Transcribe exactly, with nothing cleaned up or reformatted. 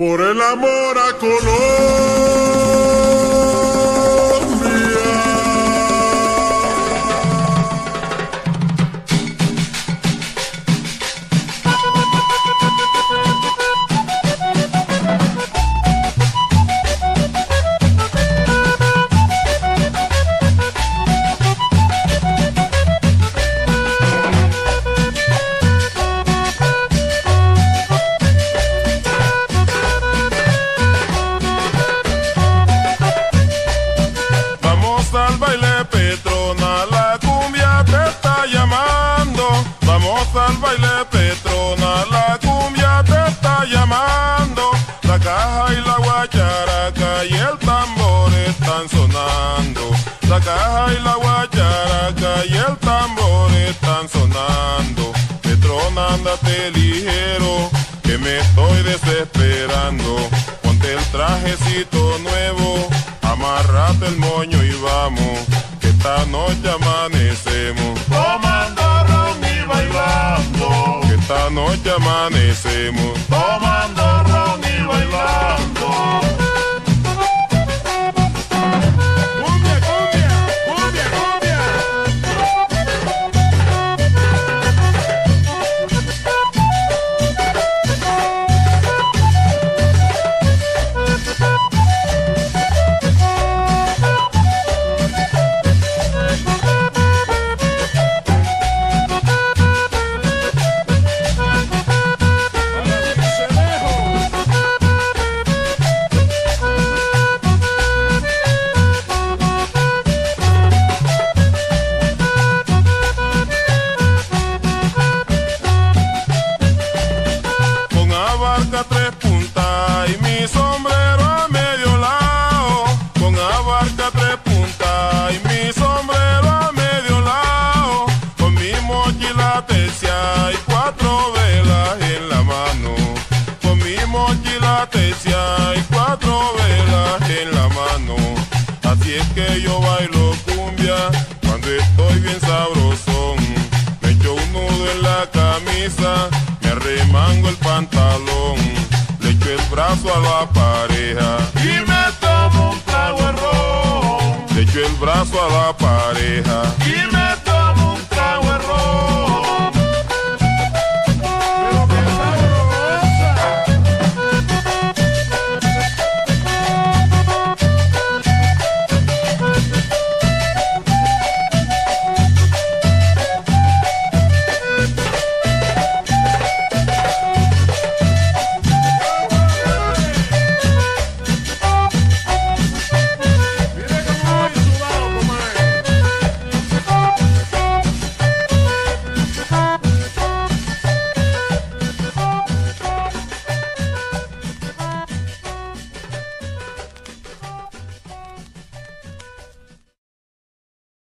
Por el amor a Colombia. Al baile Petrona, la cumbia te está llamando. Vamos al baile Petrona, la cumbia te está llamando. La caja y la guacharaca y el tambor están sonando. La caja y la guacharaca y el tambor están sonando. Petrona, ándate ligero, que me estoy desesperando. Ponte el trajecito nuevo, amarrate el moño y vamos, que esta noche amanecemos Tomando ron y bailando. que esta noche amanecemos Tomando ron y bailando. Cumbia, cumbia, cumbia, cumbia. Tres puntas y mi sombrero a medio lado, con abarca tres puntas y mi sombrero a medio lado, con mi mochila tercia y cuatro velas en la mano, con mi mochila tercia y cuatro velas en la mano. Así es que yo bailo cumbia cuando estoy bien sabrosón, me echo un nudo en la camisa, me arremango el pantalón, le echo el brazo a la pareja Y me tomo un trago de ron. le echo el brazo a la pareja Y me